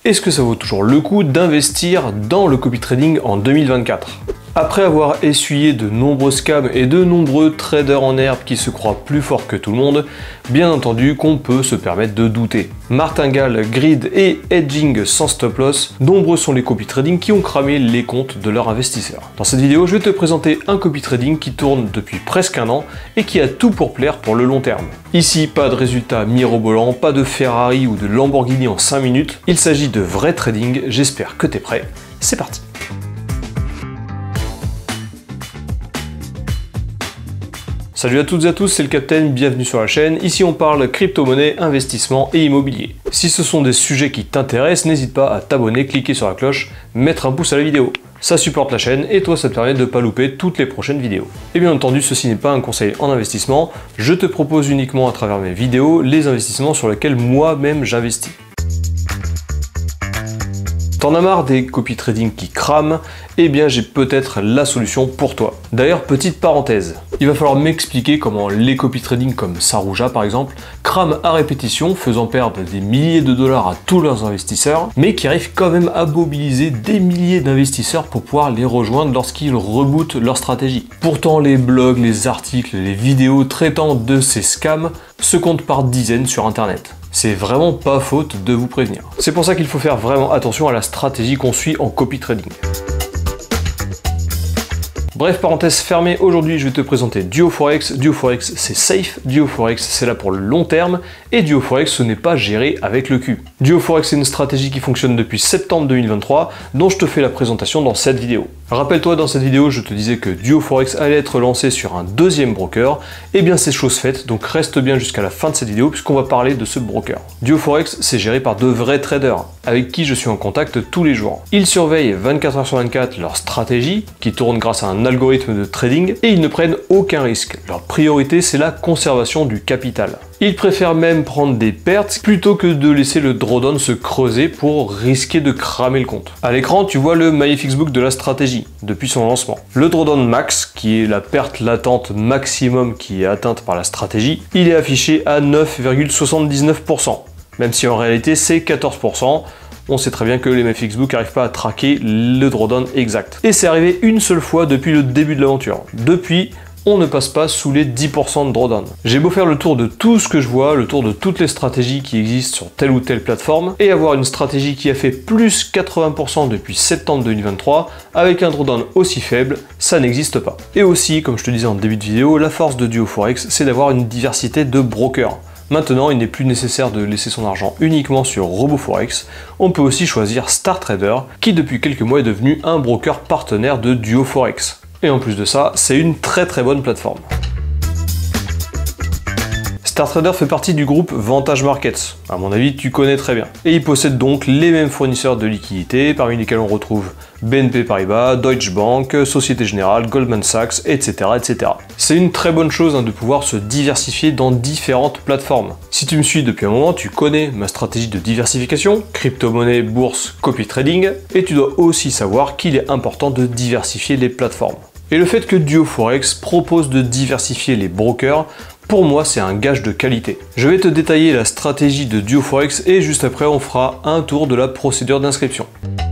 Est-ce que ça vaut toujours le coup d'investir dans le copy trading en 2024? Après avoir essuyé de nombreux scams et de nombreux traders en herbe qui se croient plus forts que tout le monde, bien entendu qu'on peut se permettre de douter. Martingale, grid et hedging sans stop loss, nombreux sont les copy trading qui ont cramé les comptes de leurs investisseurs. Dans cette vidéo, je vais te présenter un copy trading qui tourne depuis presque un an et qui a tout pour plaire pour le long terme. Ici, pas de résultats mirobolants, pas de Ferrari ou de Lamborghini en 5 minutes, il s'agit de vrai trading, j'espère que t'es prêt, c'est parti. Salut à toutes et à tous, c'est le Captain, bienvenue sur la chaîne. Ici on parle crypto-monnaie, investissement et immobilier. Si ce sont des sujets qui t'intéressent, n'hésite pas à t'abonner, cliquer sur la cloche, mettre un pouce à la vidéo. Ça supporte la chaîne et toi ça te permet de ne pas louper toutes les prochaines vidéos. Et bien entendu, ceci n'est pas un conseil en investissement, je te propose uniquement à travers mes vidéos les investissements sur lesquels moi-même j'investis. T'en as marre des copy trading qui crament? Eh bien j'ai peut-être la solution pour toi. D'ailleurs, petite parenthèse, il va falloir m'expliquer comment les copy trading comme Sarouja par exemple crament à répétition, faisant perdre des milliers de dollars à tous leurs investisseurs, mais qui arrivent quand même à mobiliser des milliers d'investisseurs pour pouvoir les rejoindre lorsqu'ils rebootent leur stratégie. Pourtant les blogs, les articles, les vidéos traitant de ces scams se comptent par dizaines sur internet. C'est vraiment pas faute de vous prévenir. C'est pour ça qu'il faut faire vraiment attention à la stratégie qu'on suit en copy trading. Bref, parenthèse fermée, aujourd'hui je vais te présenter Duo Forex. Duo Forex c'est safe, Duo Forex c'est là pour le long terme, et Duo Forex ce n'est pas géré avec le cul. Duo Forex c'est une stratégie qui fonctionne depuis septembre 2023, dont je te fais la présentation dans cette vidéo. Rappelle-toi, dans cette vidéo je te disais que Duo Forex allait être lancé sur un deuxième broker, et bien c'est chose faite, donc reste bien jusqu'à la fin de cette vidéo puisqu'on va parler de ce broker. Duo Forex c'est géré par de vrais traders, avec qui je suis en contact tous les jours. Ils surveillent 24 h sur 24 leur stratégie, qui tourne grâce à un algorithme de trading, et ils ne prennent aucun risque. Leur priorité c'est la conservation du capital. Ils préfèrent même prendre des pertes plutôt que de laisser le drawdown se creuser pour risquer de cramer le compte. À l'écran, tu vois le Magnifique Book de la stratégie depuis son lancement. Le drawdown max, qui est la perte latente maximum qui est atteinte par la stratégie, il est affiché à 9,79%, même si en réalité c'est 14%. On sait très bien que les Magnifique Book n'arrivent pas à traquer le drawdown exact. Et c'est arrivé une seule fois depuis le début de l'aventure. Depuis, on ne passe pas sous les 10% de drawdown. J'ai beau faire le tour de tout ce que je vois, le tour de toutes les stratégies qui existent sur telle ou telle plateforme, et avoir une stratégie qui a fait plus 80% depuis septembre 2023, avec un drawdown aussi faible, ça n'existe pas. Et aussi, comme je te disais en début de vidéo, la force de Duo Forex, c'est d'avoir une diversité de brokers. Maintenant, il n'est plus nécessaire de laisser son argent uniquement sur RoboForex, on peut aussi choisir StarTrader, qui depuis quelques mois est devenu un broker partenaire de Duo Forex. Et en plus de ça, c'est une très bonne plateforme. StarTrader fait partie du groupe Vantage Markets, à mon avis tu connais très bien. Et il possède donc les mêmes fournisseurs de liquidités, parmi lesquels on retrouve BNP Paribas, Deutsche Bank, Société Générale, Goldman Sachs, etc. etc. C'est une très bonne chose de pouvoir se diversifier dans différentes plateformes. Si tu me suis depuis un moment, tu connais ma stratégie de diversification, crypto-monnaie, bourse, copy trading, et tu dois aussi savoir qu'il est important de diversifier les plateformes. Et le fait que Duo Forex propose de diversifier les brokers, pour moi, c'est un gage de qualité. Je vais te détailler la stratégie de Duo Forex et juste après, on fera un tour de la procédure d'inscription.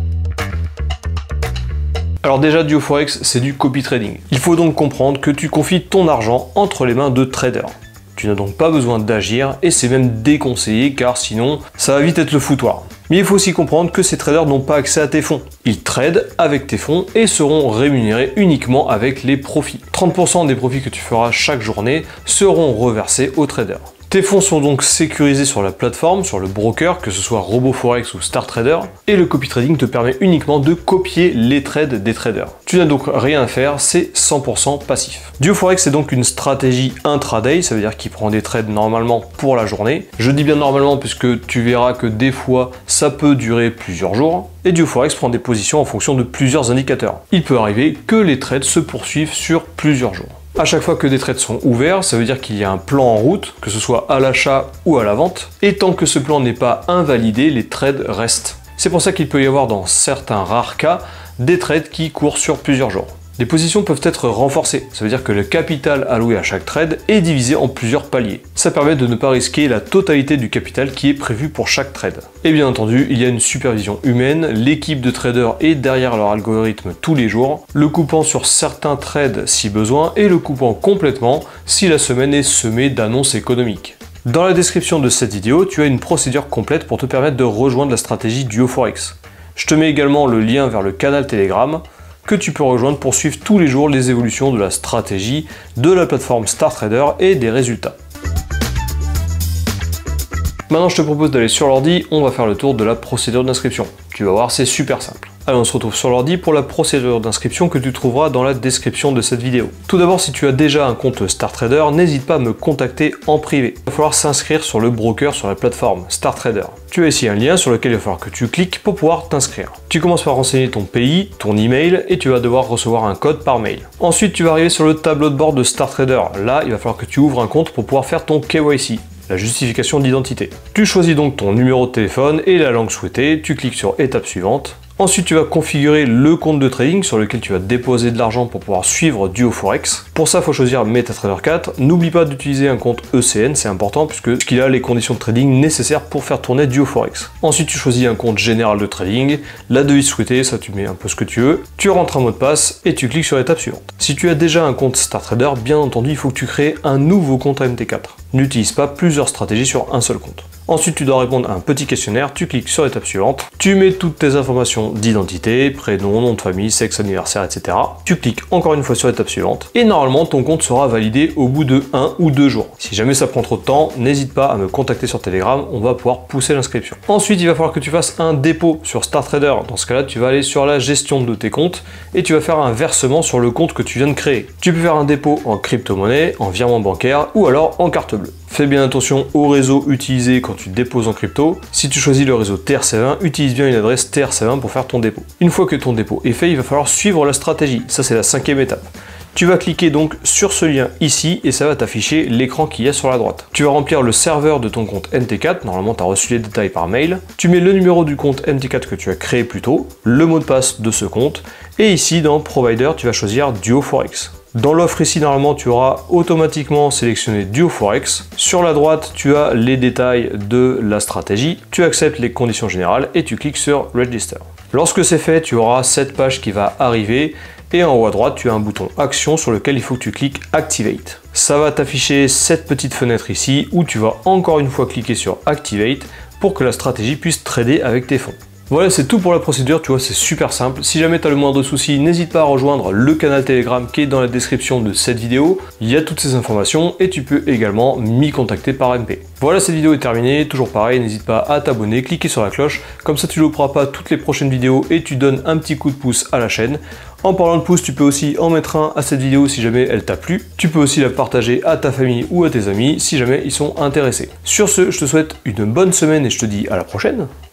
Alors déjà, Duo Forex, c'est du copy trading. Il faut donc comprendre que tu confies ton argent entre les mains de traders. Tu n'as donc pas besoin d'agir et c'est même déconseillé car sinon, ça va vite être le foutoir. Mais il faut aussi comprendre que ces traders n'ont pas accès à tes fonds. Ils tradent avec tes fonds et seront rémunérés uniquement avec les profits. 30% des profits que tu feras chaque journée seront reversés aux traders. Tes fonds sont donc sécurisés sur la plateforme, sur le broker, que ce soit RoboForex ou StarTrader, et le copy trading te permet uniquement de copier les trades des traders. Tu n'as donc rien à faire, c'est 100% passif. Duo Forex c'est donc une stratégie intraday, ça veut dire qu'il prend des trades normalement pour la journée. Je dis bien normalement puisque tu verras que des fois ça peut durer plusieurs jours. Et Duo Forex prend des positions en fonction de plusieurs indicateurs. Il peut arriver que les trades se poursuivent sur plusieurs jours. À chaque fois que des trades sont ouverts, ça veut dire qu'il y a un plan en route, que ce soit à l'achat ou à la vente, et tant que ce plan n'est pas invalidé, les trades restent. C'est pour ça qu'il peut y avoir dans certains rares cas des trades qui courent sur plusieurs jours. Les positions peuvent être renforcées, ça veut dire que le capital alloué à chaque trade est divisé en plusieurs paliers. Ça permet de ne pas risquer la totalité du capital qui est prévu pour chaque trade. Et bien entendu, il y a une supervision humaine, l'équipe de traders est derrière leur algorithme tous les jours, le coupant sur certains trades si besoin et le coupant complètement si la semaine est semée d'annonces économiques. Dans la description de cette vidéo, tu as une procédure complète pour te permettre de rejoindre la stratégie Duo Forex. Je te mets également le lien vers le canal Telegram que tu peux rejoindre pour suivre tous les jours les évolutions de la stratégie, de la plateforme StarTrader et des résultats. Maintenant, je te propose d'aller sur l'ordi, on va faire le tour de la procédure d'inscription. Tu vas voir, c'est super simple. Allez, on se retrouve sur l'ordi pour la procédure d'inscription que tu trouveras dans la description de cette vidéo. Tout d'abord, si tu as déjà un compte StarTrader, n'hésite pas à me contacter en privé. Il va falloir s'inscrire sur le broker sur la plateforme StarTrader. Tu as ici un lien sur lequel il va falloir que tu cliques pour pouvoir t'inscrire. Tu commences par renseigner ton pays, ton email et tu vas devoir recevoir un code par mail. Ensuite, tu vas arriver sur le tableau de bord de StarTrader. Là, il va falloir que tu ouvres un compte pour pouvoir faire ton KYC. La justification d'identité. Tu choisis donc ton numéro de téléphone et la langue souhaitée, tu cliques sur étape suivante. Ensuite, tu vas configurer le compte de trading sur lequel tu vas déposer de l'argent pour pouvoir suivre Duo Forex. Pour ça, il faut choisir MetaTrader 4. N'oublie pas d'utiliser un compte ECN, c'est important puisqu'il a les conditions de trading nécessaires pour faire tourner Duo Forex. Ensuite, tu choisis un compte général de trading, la devise souhaitée, ça tu mets un peu ce que tu veux. Tu rentres un mot de passe et tu cliques sur l'étape suivante. Si tu as déjà un compte StarTrader, bien entendu, il faut que tu crées un nouveau compte MT4. N'utilise pas plusieurs stratégies sur un seul compte. Ensuite, tu dois répondre à un petit questionnaire, tu cliques sur l'étape suivante, tu mets toutes tes informations d'identité, prénom, nom de famille, sexe, anniversaire, etc. Tu cliques encore une fois sur l'étape suivante, et normalement, ton compte sera validé au bout de 1 ou 2 jours. Si jamais ça prend trop de temps, n'hésite pas à me contacter sur Telegram, on va pouvoir pousser l'inscription. Ensuite, il va falloir que tu fasses un dépôt sur StarTrader. Dans ce cas-là, tu vas aller sur la gestion de tes comptes, et tu vas faire un versement sur le compte que tu viens de créer. Tu peux faire un dépôt en crypto-monnaie, en virement bancaire, ou alors en carte bleue. Fais bien attention au réseau utilisé quand tu déposes en crypto. Si tu choisis le réseau TRC20, utilise bien une adresse TRC20 pour faire ton dépôt. Une fois que ton dépôt est fait, il va falloir suivre la stratégie. Ça, c'est la 5e étape. Tu vas cliquer donc sur ce lien ici et ça va t'afficher l'écran qu'il y a sur la droite. Tu vas remplir le serveur de ton compte MT4, normalement tu as reçu les détails par mail. Tu mets le numéro du compte MT4 que tu as créé plus tôt, le mot de passe de ce compte, et ici dans Provider, tu vas choisir Duo Forex. Dans l'offre ici, normalement, tu auras automatiquement sélectionné Duo Forex. Sur la droite, tu as les détails de la stratégie. Tu acceptes les conditions générales et tu cliques sur Register. Lorsque c'est fait, tu auras cette page qui va arriver et en haut à droite, tu as un bouton Action sur lequel il faut que tu cliques Activate. Ça va t'afficher cette petite fenêtre ici où tu vas encore une fois cliquer sur Activate pour que la stratégie puisse trader avec tes fonds. Voilà, c'est tout pour la procédure, tu vois, c'est super simple. Si jamais tu as le moindre souci, n'hésite pas à rejoindre le canal Telegram qui est dans la description de cette vidéo. Il y a toutes ces informations et tu peux également m'y contacter par MP. Voilà, cette vidéo est terminée. Toujours pareil, n'hésite pas à t'abonner, cliquer sur la cloche. Comme ça, tu ne louperas pas toutes les prochaines vidéos et tu donnes un petit coup de pouce à la chaîne. En parlant de pouce, tu peux aussi en mettre un à cette vidéo si jamais elle t'a plu. Tu peux aussi la partager à ta famille ou à tes amis si jamais ils sont intéressés. Sur ce, je te souhaite une bonne semaine et je te dis à la prochaine.